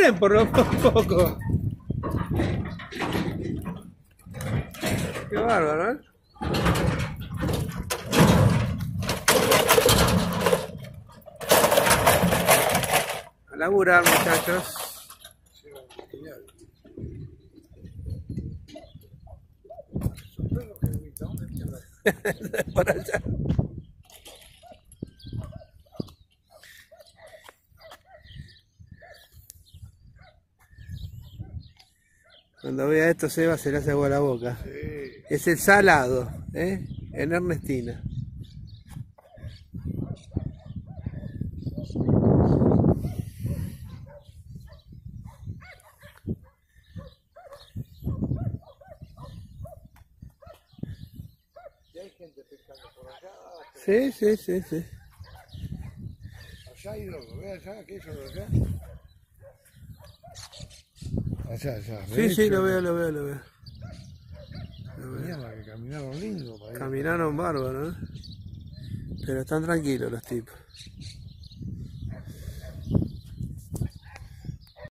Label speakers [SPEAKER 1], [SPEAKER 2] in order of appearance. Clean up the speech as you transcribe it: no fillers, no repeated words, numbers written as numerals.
[SPEAKER 1] bien, por lo poco. Qué bárbaro, ¿eh? A laburar, muchachos. Por allá. Cuando vea esto, Seba, se le hace agua a la boca.
[SPEAKER 2] Sí.
[SPEAKER 1] Es el salado, ¿eh? En Ernestina.
[SPEAKER 2] ¿Y hay gente pescando por allá?
[SPEAKER 1] Sí, sí, sí, sí.
[SPEAKER 2] Allá hay loco, ve allá, ¿qué es eso de allá? Allá,
[SPEAKER 1] Sí, sí, lo veo, lo veo, lo veo.
[SPEAKER 2] Mierda, que caminaron lindo para ir.
[SPEAKER 1] Caminaron bárbaro, ¿eh? Pero están tranquilos los tipos.